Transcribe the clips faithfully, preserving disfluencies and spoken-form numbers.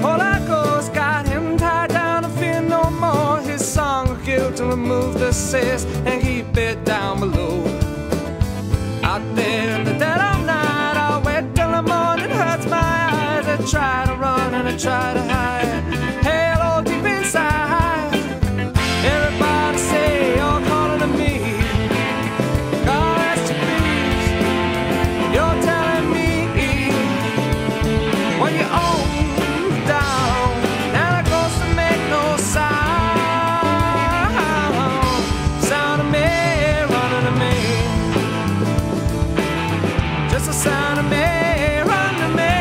Holy Ghost got him tied down, I fear no more. His song of guilt to remove the cess and keep it down below. Out there in the dead of night, I'll wait till the morning hurts my eyes. I try to run and I try to hide. Hell, deep inside, everybody say you're calling to me. God rest your peace. You're telling me when you own down, and it goes to make no sound. Sound of me running to me. Just the sound of me running to me.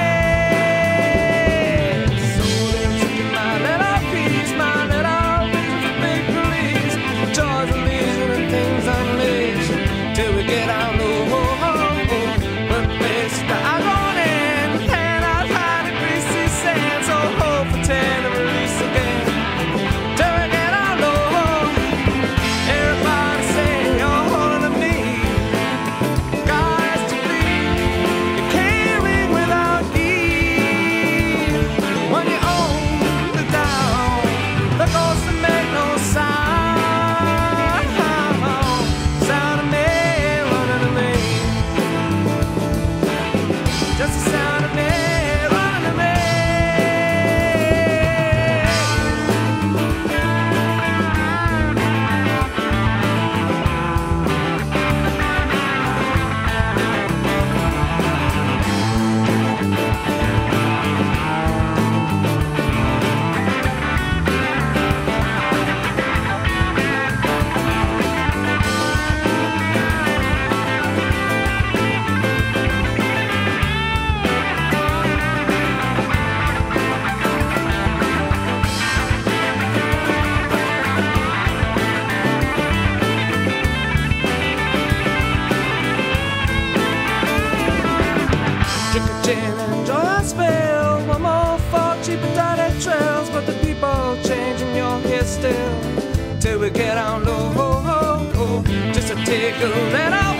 So there's my little piece, my little big police. Joys and leisure and things unleashed till we get out low. But place that I'm going in, and I've had a greasy sand. So hope for ten and release again till we get out low. Everybody say you're holding to me. God has to bleed. You can't ring without need. When you own the down, the ghost that make no sound. Sound of me running to me. Just the sound of me running to me. Drink a gin and enjoy a spell. One more for cheap and dirty trails, but the people changing your hair still till we get on low. Just to take a little